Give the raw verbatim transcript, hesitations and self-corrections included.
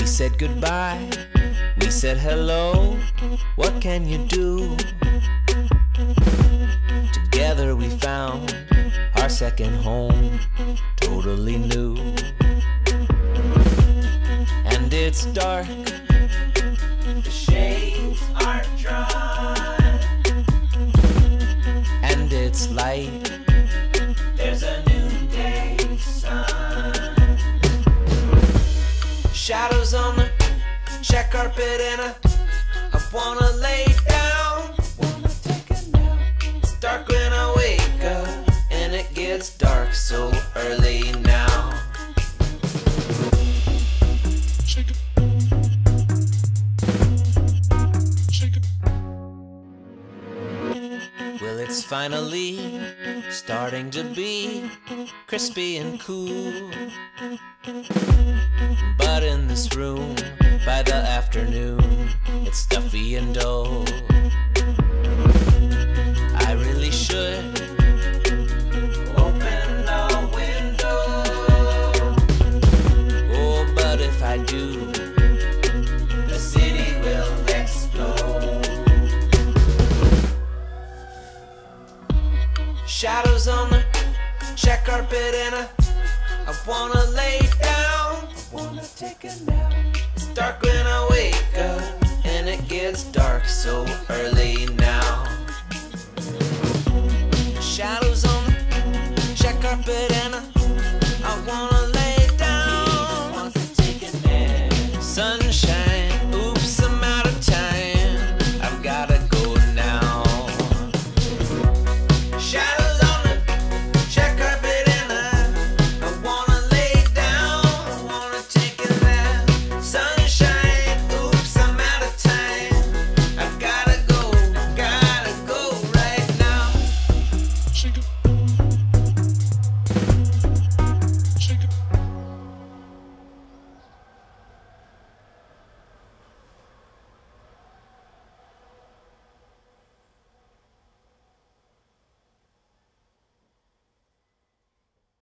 We said goodbye, we said hello, what can you do? Together we found our second home, totally new. And it's dark, the shades are drawn, and it's light, there's a noonday sun. Shadows on the shag carpet and I, I wanna lay down, wanna take a nap. It's dark when I wake up and it gets dark so early now. Well, it's finally starting to be crispy and cool, but in this room by the afternoon it's stuffy and dull. I really should open the window, oh, but if I do, the city will explode. Shadows on the shag carpet and I, I wanna lay down, I wanna take a nap. It's dark when